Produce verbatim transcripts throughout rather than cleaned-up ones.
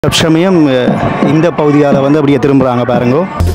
சமயம் இந்த பகுதியால் வந்து அப்படியே திரும்புகிறாங்க பாருங்க.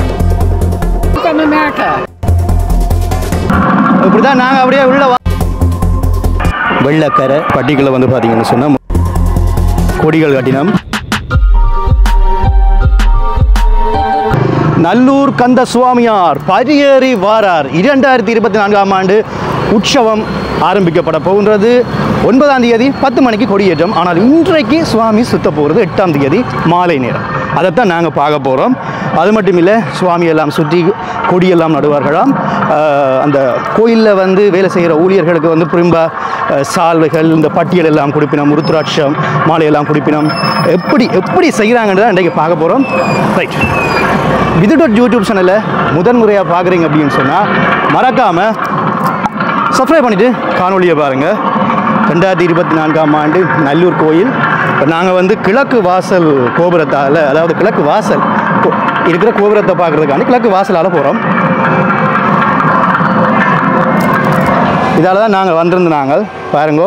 இப்படிதான் நாங்கள் அப்படியே உள்ள வெள்ளக்கரை பட்டிகளை வந்து பார்த்தீங்கன்னு சொன்னால் கொடிகள் கட்டினோம். நல்லூர் கந்த சுவாமியார் பரியேறி வாரார் இரண்டாயிரத்தி இருபத்தி நான்காம் ஆண்டு உற்சவம் ஆரம்பிக்கப்பட போகின்றது. ஒன்பதாம் தேதி பத்து மணிக்கு கொடியேற்றம். ஆனால் இன்றைக்கு சுவாமி சுத்த போகிறது எட்டாம் தேதி மாலை நேரம். அதைத்தான் நாங்கள் பார்க்க போகிறோம். அது மட்டும் இல்லை, சுவாமியெல்லாம் சுற்றி கொடியெல்லாம் நடுவார்களாம். அந்த கோயிலில் வந்து வேலை செய்கிற ஊழியர்களுக்கு வந்து புரிம்பா சால்வைகள் இந்த பட்டியல் எல்லாம் கொடுப்பினோம், ருத்ராட்சம் மாலையெல்லாம் கொடுப்பினோம். எப்படி எப்படி செய்கிறாங்கன்னு தான் இன்றைக்கு பார்க்க போகிறோம். ரைட், விதுடோட் யூடியூப் சேனலை முதன் முறையாக பார்க்குறீங்க அப்படின்னு சொன்னால் மறக்காமல் சப்ஸ்கிரைப் பண்ணிவிட்டு காணொலியை பாருங்கள். ரெண்டாயிரத்தி இருபத்தி நான்காம் ஆண்டு நல்லூர் கோயில். இப்போ நாங்கள் வந்து கிழக்கு வாசல் கோபுரத்தால், அதாவது கிழக்கு வாசல் இருக்கிற கோபுரத்தை பார்க்குறதுக்காண்டி கிழக்கு வாசலால் போகிறோம். இதால் தான் நாங்கள் வந்திருந்து நாங்கள் பாருங்கோ.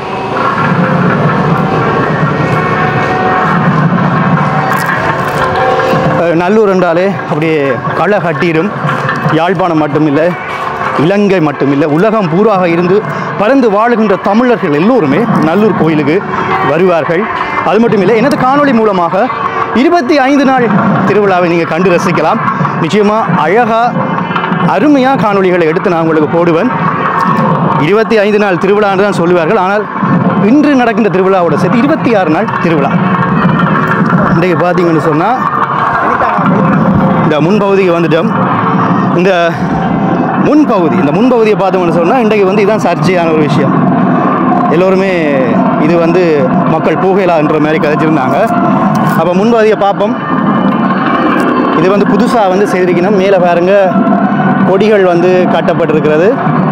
நல்லூர் என்றாலே அப்படியே களை கட்டிடும். யாழ்ப்பாணம் மட்டும் இல்லை, இலங்கை மட்டுமில்லை, உலகம் பூராக இருந்து பறந்து வாழுகின்ற தமிழர்கள் எல்லோருமே நல்லூர் கோயிலுக்கு வருவார்கள். அது மட்டும் இல்லை, எனது காணொளி மூலமாக இருபத்தி ஐந்து நாள் திருவிழாவை நீங்கள் கண்டு ரசிக்கலாம். நிச்சயமாக அழகாக அருமையாக காணொளிகளை எடுத்து நான் உங்களுக்கு போடுவேன். இருபத்தி ஐந்து நாள் திருவிழா என்று தான் சொல்லுவார்கள். ஆனால் இன்று நடக்கின்ற திருவிழாவோட சேர்த்து இருபத்தி ஆறு நாள் திருவிழா. இன்றைக்கு பார்த்தீங்கன்னு சொன்னால் இந்த முன்பகுதிக்கு வந்துட்டோம். இந்த முன்பகுதி இந்த முன்பகுதியை பார்த்தோம்னு சொன்னால் இன்றைக்கு வந்து இதுதான் சர்ச்சையான ஒரு விஷயம். எல்லோருமே இது வந்து மக்கள் புகையிலான்ற மாதிரி கதைச்சிருந்தாங்க. அப்போ முன்பகுதியை பார்ப்போம். இது வந்து புதுசாக வந்து செய்திருக்கணும். மேலே பாருங்க கொடிகள் வந்து கட்டப்பட்டிருக்கிறது.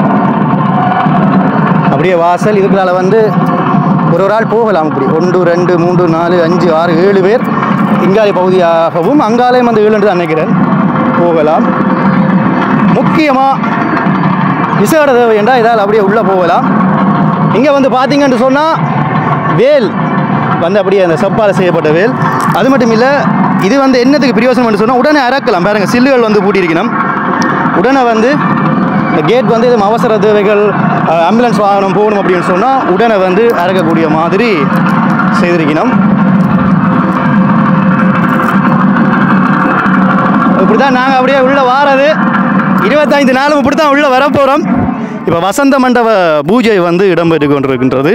அப்படியே வாசல் இதுக்குள்ளால வந்து ஒரு ஒரு ஆள் போகலாம். இப்படி ஒன்று ரெண்டு மூன்று நாலு அஞ்சு ஆறு ஏழு பேர் இங்காலை பகுதியாகவும் அங்காலயம் வந்து ஏழு என்று தான் நினைக்கிறேன் போகலாம். முக்கியமாக விசேட தேவை என்றால் இதால் அப்படியே உள்ளே போகலாம். இங்கே வந்து பார்த்தீங்கன்னு சொன்னால் வேல் வந்து அப்படியே அந்த செப்பால் செய்யப்பட்ட வேல். அது மட்டும் இல்லை, இது வந்து என்னத்துக்கு பிரயோசனம்னு சொன்னால் உடனே அறக்கலாம். பாருங்கள், சில்லுகள் வந்து பூட்டியிருக்கணும். உடனே வந்து இந்த கேட் வந்து இது அவசர தேவைகள், ஆம்புலன்ஸ் வாகனம் போகணும் அப்படின்னு சொன்னால் உடனே வந்து அறக்கக்கூடிய மாதிரி செய்திருக்கணும். இப்படி தான் நாங்கள் அப்படியே உள்ளே வாரது. இருபத்தைந்து நாளும் இப்படி தான் உள்ளே வரப்போகிறோம். இப்போ வசந்த மண்டப பூஜை வந்து இடம்பெற்று கொண்டிருக்கின்றது.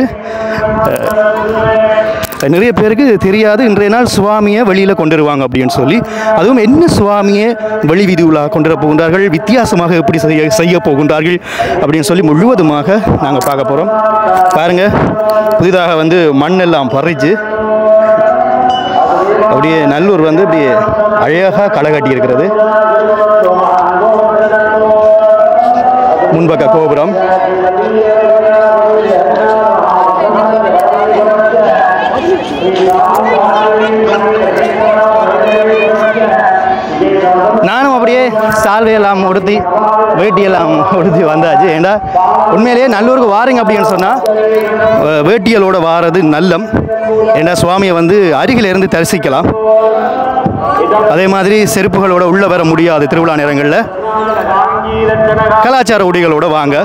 நிறைய பேருக்கு தெரியாது இன்றைய நாள் சுவாமியை வெளியில் கொண்டு வருவாங்க அப்படின்னு சொல்லி. அதுவும் என்ன சுவாமியை வெளி வீதியுலா கொண்டு வர போகின்றார்கள், வித்தியாசமாக எப்படி செய்ய செய்ய போகின்றார்கள் அப்படின்னு சொல்லி முழுவதுமாக நாங்கள் பார்க்க போகிறோம். பாருங்கள், புதிதாக வந்து மண்ணெல்லாம் பறித்து அப்படியே நல்லூர் வந்து அப்படியே அழகாக களை கட்டி இருக்கிறது. முன்பக்க கோபுரம். நானும் அப்படியே சால்வையெல்லாம் உடுத்தி வேட்டியெல்லாம் உடுத்தி வந்தாச்சு. ஏண்டா உண்மையிலேயே நல்லூருக்கு வாரீங்க அப்படின்னு சொன்னால் வேட்டியலோட வாரது நல்லம். ஏண்டா சுவாமியை வந்து அருகில் இருந்து தரிசிக்கலாம். அதே மாதிரி செருப்புகளோட உள்ளே வர முடியாது திருவிழா நேரங்களில். கலாச்சார உடைகளோட வாங்க.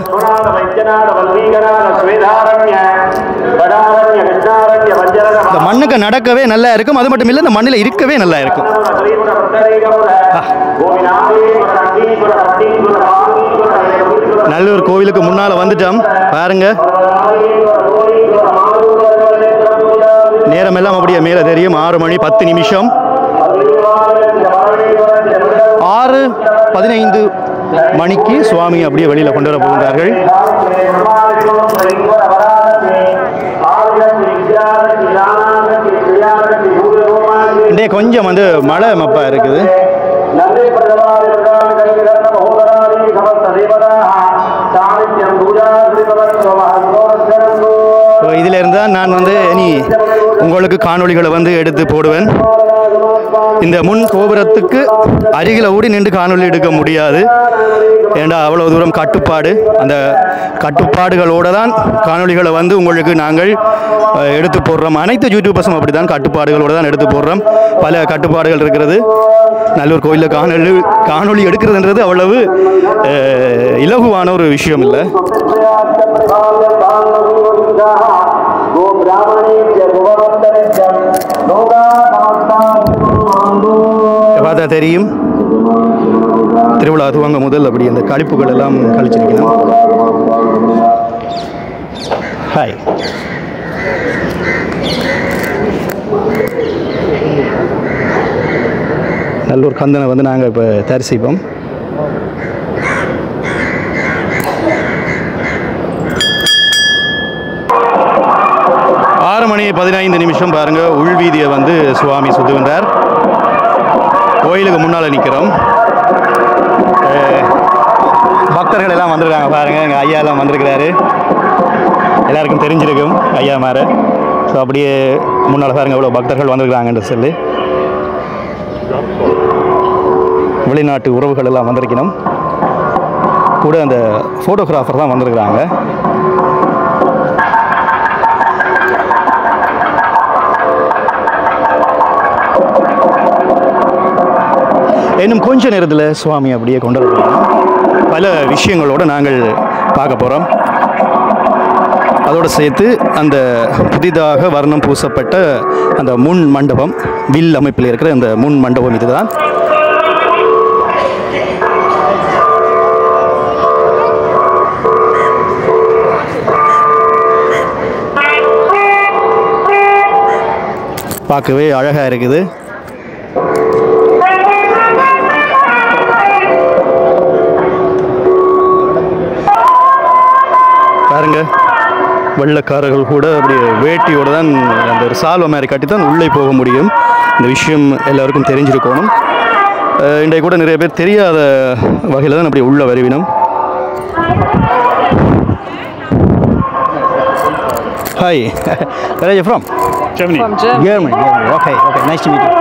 இந்த மண்ணுக்கு நடக்கவே நல்லா இருக்கும். அது மட்டும் இல்லை, இந்த மண்ணில் இருக்கவே நல்லா இருக்கும். நல்லூர் கோவிலுக்கு முன்னால் வந்துட்டோம். பாருங்க, நேரம் எல்லாம் அப்படியே மேலே தெரியும். ஆறு மணி பத்து நிமிஷம் ஆறு பதினைந்து மணிக்கு சுவாமி அப்படியே வெளியில் கொண்டு வர போகிறார்கள். இன்றைய கொஞ்சம் வந்து மழை மப்பா இருக்குது. ஸோ இதில் இருந்தால் நான் வந்து இனி உங்களுக்கு காணொளிகளை வந்து எடுத்து போடுவேன். இந்த முன் கோபுரத்துக்கு அருகில் ஓடி நின்று காணொலி எடுக்க முடியாது, ஏண்டா அவ்வளோ தூரம் கட்டுப்பாடு. அந்த கட்டுப்பாடுகளோடு தான் காணொலிகளை வந்து உங்களுக்கு நாங்கள் எடுத்து போடுறோம். அனைத்து யூடியூபர்ஸும் அப்படி தான் கட்டுப்பாடுகளோடு தான் எடுத்து போடுறோம். பல கட்டுப்பாடுகள் இருக்கிறது. நல்லூர் கோயிலில் காணொலி காணொலி எடுக்கிறதுன்றது அவ்வளவு இலகுவான ஒரு விஷயம் இல்லை. பார்த்தா தெரியும், திருவிழா துவங்க முதல் அப்படி அந்த கழிப்புகள் எல்லாம் கழிச்சிருக்கணும். ஹாய், நல்லூர் கந்தனை வந்து நாங்கள் இப்போ தரிசிப்போம். ஆறு மணி பதினைந்து நிமிஷம் பாருங்கள். உள்வீதியை வந்து சுவாமி சுத்துகின்றார். கோயிலுக்கு முன்னால் நிற்கிறோம். பக்தர்கள் எல்லாம் வந்திருக்காங்க பாருங்கள். எங்கள் ஐயா எல்லாம் வந்திருக்கிறாரு. எல்லாருக்கும் தெரிஞ்சிருக்கும் ஐயா மாற. ஸோ அப்படியே முன்னால் பாருங்கள் எவ்வளோ பக்தர்கள் வந்திருக்கிறாங்கன்னு சொல்லி. வெளிநாட்டு உறவுகள் எல்லாம் வந்திருக்கணும். கூட அந்த ஃபோட்டோகிராஃபர் தான் வந்திருக்கிறாங்க. இன்னும் கொஞ்ச நேரத்தில் சுவாமி அப்படியே கொண்டு வரலாம். பல விஷயங்களோடு நாங்கள் பார்க்க போகிறோம். அதோடு சேர்த்து அந்த புதிதாக வர்ணம் பூசப்பட்ட அந்த முன் மண்டபம், வில் அமைப்பில் இருக்கிற அந்த முன் மண்டபம் இதுதான். பார்க்கவே அழகாக இருக்குது. பாருங்க, வெள்ளக்காரர்கள் கூட அப்படி வேட்டியோடு தான் அந்த ஒரு சால்வை மாதிரி கட்டி தான் உள்ளே போக முடியும். இந்த விஷயம் எல்லாருக்கும் தெரிஞ்சிருக்கணும். இன்றைக்கு கூட நிறைய பேர் தெரியாத வகையில் தான் அப்படி உள்ள வருவினம். Hi, where are you from? Germany. From Germany. Germany. Germany. Okay, okay. Nice to meet you.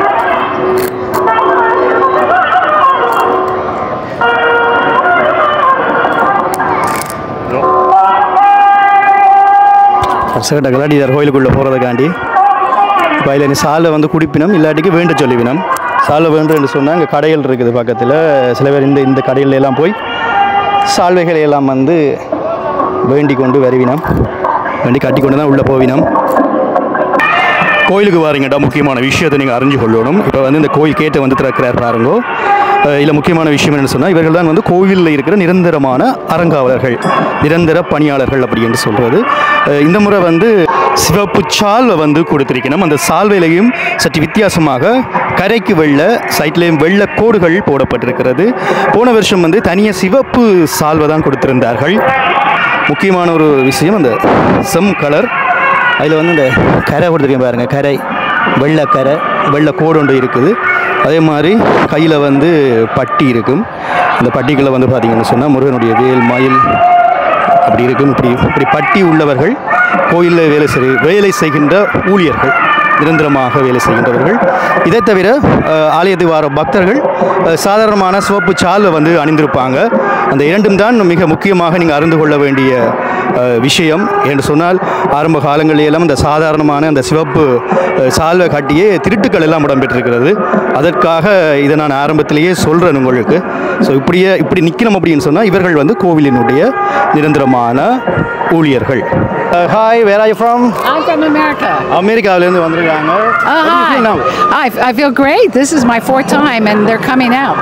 சகட்ட கலாடிதார் கோயிலுக்குள்ளே போகிறதுக்காண்டி இப்போ அதில் நீ சாலை வந்து குடிப்பினம், இல்லாட்டிக்கு வேண்ட சொல்லிவினம். சாலை வேண்டுன்னு சொன்னால் இங்கே கடைகள் இருக்குது பக்கத்தில். சில பேர் இந்த இந்த கடையில எல்லாம் போய் சால்வைகளை எல்லாம் வந்து வேண்டி கொண்டு வருவினம். வேண்டி கட்டி கொண்டு தான் உள்ளே போவினம். கோயிலுக்கு வாரீங்கடா, முக்கியமான விஷயத்தை நீங்கள் அறிஞ்சு கொள்ளணும். இப்போ வந்து இந்த கோயில் கேட்டை வந்து திறக்கிறார் பாருங்கோ. இதில் முக்கியமான விஷயம் என்னென்னு சொன்னால், இவர்கள் தான் வந்து கோவிலில் இருக்கிற நிரந்தரமான அறங்காவலர்கள், நிரந்தர பணியாளர்கள் அப்படி என்று சொல்கிறது. இந்த முறை வந்து சிவப்பு சால்வை வந்து கொடுத்திருக்கணும். அந்த சால்வையிலையும் சற்று வித்தியாசமாக கரைக்கு வெள்ள, சைட்லேயும் வெள்ளை கோடுகள் போடப்பட்டிருக்கிறது. போன வருஷம் வந்து தனியாக சிவப்பு சால்வை தான் கொடுத்திருந்தார்கள். முக்கியமான ஒரு விஷயம் அந்த செம் கலர். அதில் வந்து இந்த கரை கொடுத்துருக்கேன் பாருங்கள், கரை வெள்ளை கரை, வெள்ளை கோடு ஒன்று இருக்குது. அதே மாதிரி கையில் வந்து பட்டி இருக்கும். இந்த பட்டிகளை வந்து பார்த்திங்கன்னு சொன்னால் முருகனுடைய வேல், மயில் அப்படி இருக்கும். இப்படி இப்படி பட்டி உள்ளவர்கள் கோயிலில் வேலை செய் வேலை செய்கின்ற ஊழியர்கள், நிரந்தரமாக வேலை செய்கின்றவர்கள். இதை தவிர ஆலயத்துக்கு வர பக்தர்கள் சாதாரணமான சிவப்பு சால்வை வந்து அணிந்திருப்பாங்க. அந்த இரண்டும் தான் மிக முக்கியமாக நீங்கள் அறிந்து கொள்ள வேண்டிய விஷயம் என்று சொன்னால், ஆரம்ப காலங்களிலெல்லாம் இந்த சாதாரணமான அந்த சிவப்பு சால்வை காட்டியே திருட்டுக்கள் எல்லாம் இடம்பெற்றிருக்கிறது. அதற்காக இதை நான் ஆரம்பத்திலேயே சொல்கிறேன் உங்களுக்கு. ஸோ இப்படியே இப்படி நிற்கணும் அப்படின்னு சொன்னால் இவர்கள் வந்து கோவிலினுடைய நிரந்தரமான ஊழியர்கள். Hi, where are you from? I'm from America. அமெரிக்காவிலேருந்து வந்திருக்காங்க. Uh, hi. I, I feel great. This is my fourth time and they're coming out.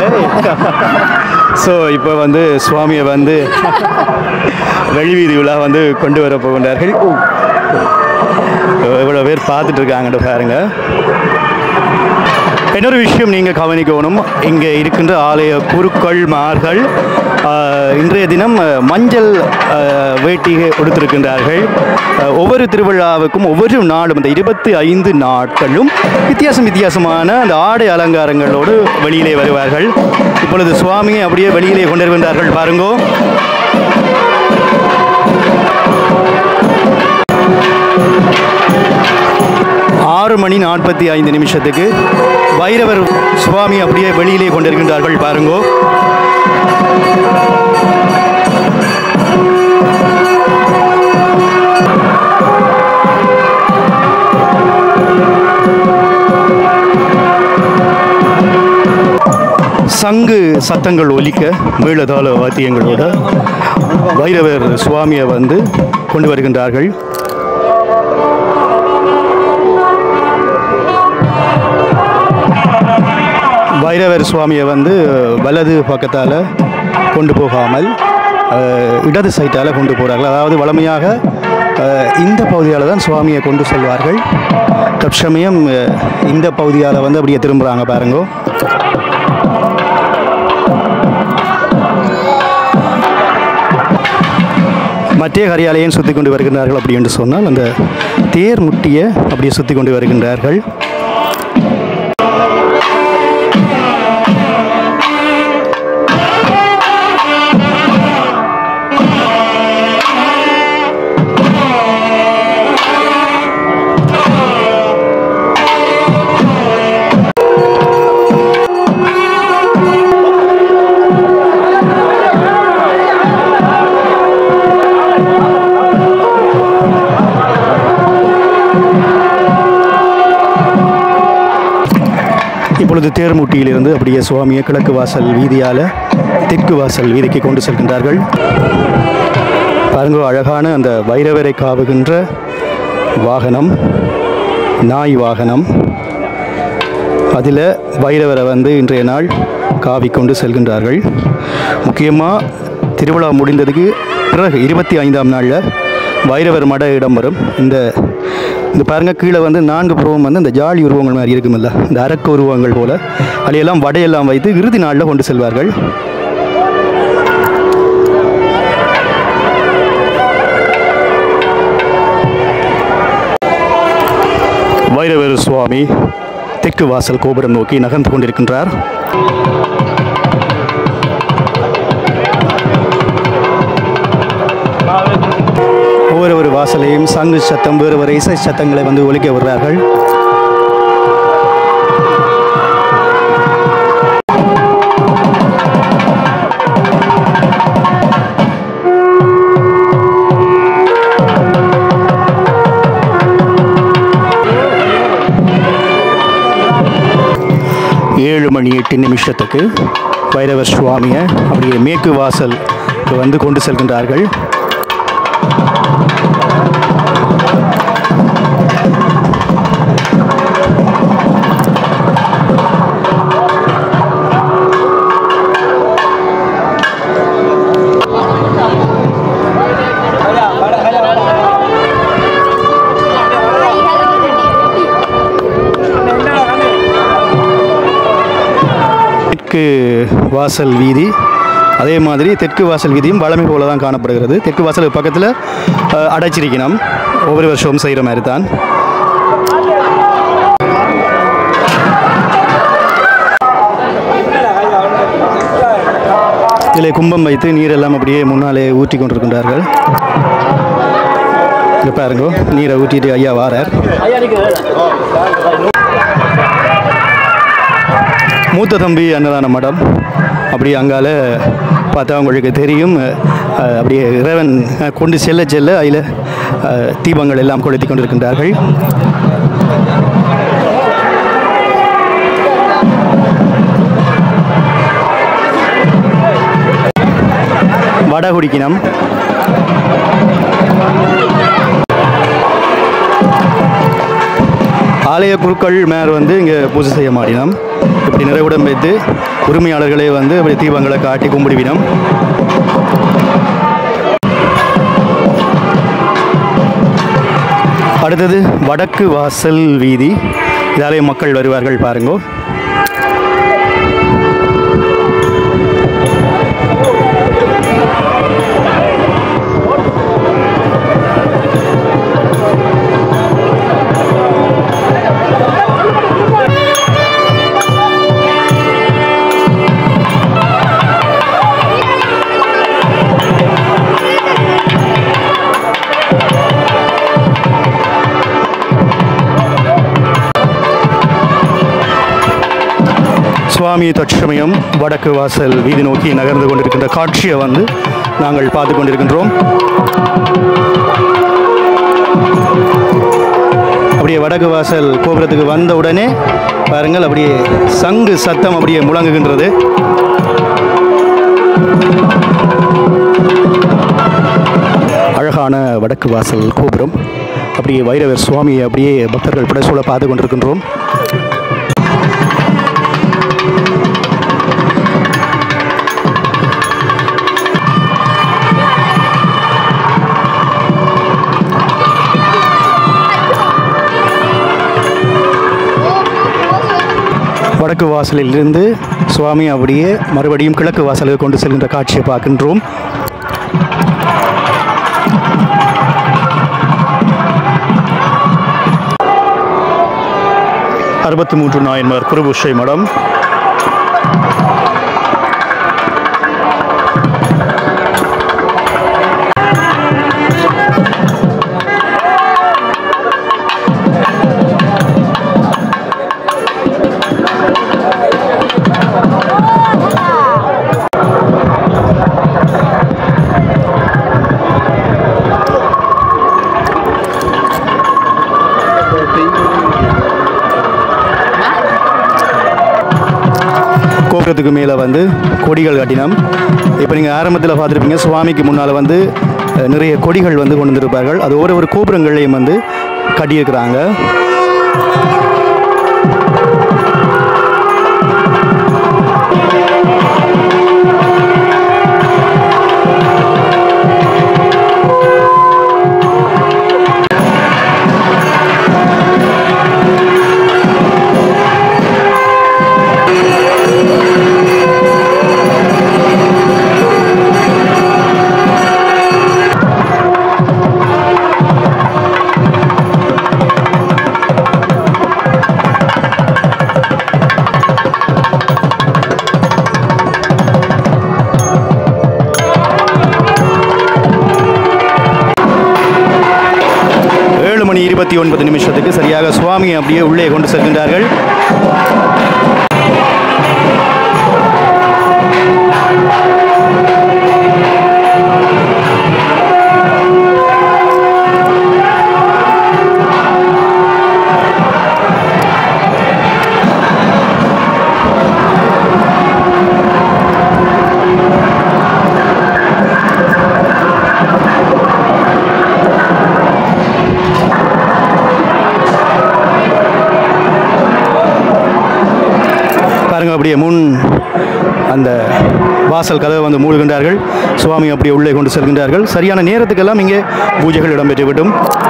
So இப்போ வந்து சுவாமியை வந்து வெளிவீதி விழா வந்து கொண்டு வர போகின்றார்கள். இவ்வளோ பேர் பார்த்துட்டு இருக்காங்கன்னு பாருங்க. இன்னொரு விஷயம் நீங்கள் கவனிக்கணும், இங்கே இருக்கின்ற ஆலய குருக்கள் மார்கள் இன்றைய தினம் மஞ்சள் வேட்டி கொடுத்திருக்கின்றார்கள். ஒவ்வொரு திருவிழாவுக்கும் ஒவ்வொரு நாளும் இந்த இருபத்தி ஐந்து நாட்களும் வித்தியாசம் வித்தியாசமான அந்த ஆடை அலங்காரங்களோடு வெளியிலே வருவார்கள். இப்பொழுது சுவாமியை அப்படியே வெளியிலே கொண்டு வருகின்றார்கள் பாருங்கோ. ஆறு மணி நாற்பத்தி ஐந்து நிமிஷத்துக்கு வைரவர் சுவாமி அப்படியே வெளியிலே கொண்டிருக்கின்றார்கள் பாருங்கோ. சங்கு சத்தங்கள் ஒலிக்க மேளதாள வாத்தியங்களோட வைரவர் சுவாமியை வந்து கொண்டு வருகின்றார்கள். வைரவர் சுவாமியை வந்து வலது பக்கத்தால் கொண்டு போகாமல் இடது சைட்டால் கொண்டு போகிறார்கள். அதாவது வழமையாக இந்த பகுதியால் தான் சுவாமியை கொண்டு செல்வார்கள். தற்சமயம் இந்த பகுதியால் வந்து அப்படியே திரும்புகிறாங்க பாருங்கோ. மற்ற கரியாலையும் சுற்றி கொண்டு வருகின்றார்கள். அப்படி என்று சொன்னால் அந்த தேர் முட்டியை அப்படியே சுற்றி கொண்டு வருகின்றார்கள். இப்பொழுது தேர்முட்டியிலிருந்து அப்படியே சுவாமியை கிழக்கு வாசல் வீதியால் தெற்கு வாசல் வீதிக்கு கொண்டு செல்கின்றார்கள். பாருங்க, அழகான அந்த வைரவரை காவுகின்ற வாகனம், நாய் வாகனம். அதில் வைரவரை வந்து இன்றைய நாள் காவிக்கொண்டு செல்கின்றார்கள். முக்கியமாக திருவிழா முடிந்ததுக்கு பிறகு இருபத்தி ஐந்தாம் நாளில் வைரவர் மட இடம் வரும். இந்த இந்த பாருங்கள், கீழே வந்து நான்கு புருவம் வந்து இந்த ஜாலி உருவங்கள் மாதிரி இருக்குமில்ல, இந்த அரக்க உருவங்கள் போல் அதையெல்லாம் வடையெல்லாம் வைத்து இறுதி நாளில் கொண்டு செல்வார்கள். வைரவர் சுவாமி தெற்கு வாசல் கோபுரம் நோக்கி நகர்ந்து கொண்டிருக்கின்றார். ஒவ்வொரு ஒரு வாசலையும் சங்கு சத்தம், வேறு வேறு இசை சத்தங்களை வந்து ஒலிக்க விடுறார்கள். ஏழு மணி எட்டு நிமிஷத்துக்கு வைரவர் சுவாமியை அப்படியே மேற்கு வாசல் வந்து கொண்டு செல்கின்றார்கள். தெற்கு வாசல் வீதி, அதே மாதிரி தெற்கு வாசல் வீதியும் வளமை போல தான் காணப்படுகிறது. தெற்கு வாசலுக்கு பக்கத்தில் அடைச்சிருக்கணும், ஒவ்வொரு வருஷமும் செய்கிற மாதிரி தான். இதில் கும்பம் வைத்து நீரெல்லாம் அப்படியே முன்னாலே ஊற்றி கொண்டிருக்கின்றார்கள். இங்கே பாருங்க, நீரை ஊற்றிட்டு ஐயா வாரார். மூத்த தம்பி அன்னதான மடம் அப்படி அங்கால பார்த்தா உங்களுக்கு தெரியும். அப்படியே இறைவன் கொண்டு செல்ல செல்ல அதில் தீபங்கள் எல்லாம் கொளுத்தி கொண்டிருக்கின்றார்கள். வடை குடிக்கணும். ஆலய குருக்கள் மேர் வந்து இங்கே பூஜை செய்ய மாட்டினோம். இப்படி நிறைவுடன் வைத்து உரிமையாளர்களே வந்து அப்படி தீபங்களை காட்டி கும்பிடுவினோம். அடுத்தது வடக்கு வாசல் வீதி. இதாலே மக்கள் வருவார்கள் பாருங்கோ. சுவாமி தற்சமயம் வடக்கு வாசல் வீதி நோக்கி நகர்ந்து கொண்டிருக்கின்ற காட்சியை வந்து நாங்கள் பார்த்து கொண்டிருக்கின்றோம். அப்படியே வடக்கு வாசல் கோபுரத்துக்கு வந்த உடனே பாருங்கள், அப்படியே சங்கு சத்தம் அப்படியே முழங்குகின்றது. அழகான வடக்கு வாசல் கோபுரம், அப்படியே வைரவர் சுவாமியை அப்படியே பக்தர்கள் புடைசூழ பார்த்து கொண்டிருக்கின்றோம். வடக்கு வாசலில் இருந்து சுவாமி அப்படியே மறுபடியும் கிழக்கு வாசலுக்கு கொண்டு செல்கின்ற காட்சியை பார்க்கின்றோம். அறுபத்தி மூன்று நாயன்மார் குருபூஷை மடம். கோபுரத்துக்கு மேலே வந்து கொடிகள் கட்டினோம். இப்போ நீங்கள் ஆரம்பத்தில் பார்த்துருப்பீங்க, சுவாமிக்கு முன்னால் வந்து நிறைய கொடிகள் வந்து கொண்டு வந்திருப்பார்கள். அது ஒவ்வொரு ஒரு கோபுரங்களையும் வந்து கட்டியிருக்கிறாங்க. இருபத்தி ஒன்பது நிமிஷத்துக்கு சரியாக சுவாமி அப்படியே உள்ளே கொண்டு செல்கின்றார்கள். அப்படியே முன் அந்த வாசல் கதவை வந்து மூடுகின்றார்கள். சுவாமி அப்படியே உள்ளே கொண்டு செல்கின்றார்கள். சரியான நேரத்துக்கெல்லாம் இங்கே பூஜைகள் இடம்பெற்றுவிடும்.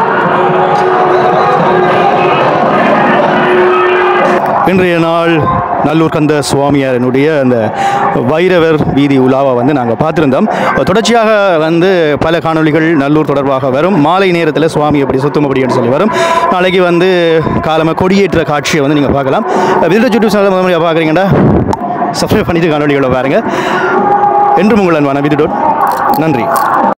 இன்றைய நாள் நல்லூர் கந்த சுவாமியாரனுடைய அந்த வைரவர் வீதி உலாவை வந்து நாங்கள் பார்த்துருந்தோம். தொடர்ச்சியாக வந்து பல காணொலிகள் நல்லூர் தொடர்பாக வரும். மாலை நேரத்தில் சுவாமி எப்படி சுத்தம் அப்படின்னு சொல்லி வரும். நாளைக்கு வந்து காலமாக கொடியேற்ற காட்சியை வந்து நீங்கள் பார்க்கலாம். விருது யூடியூப் சேனல் முதல் முறையாக பார்க்குறீங்கடா, சப்ஸ்கிரைப் பண்ணிட்டு காணொலிகளை பாருங்கள். என்றும் உங்கள் அன்பான விருது. நன்றி.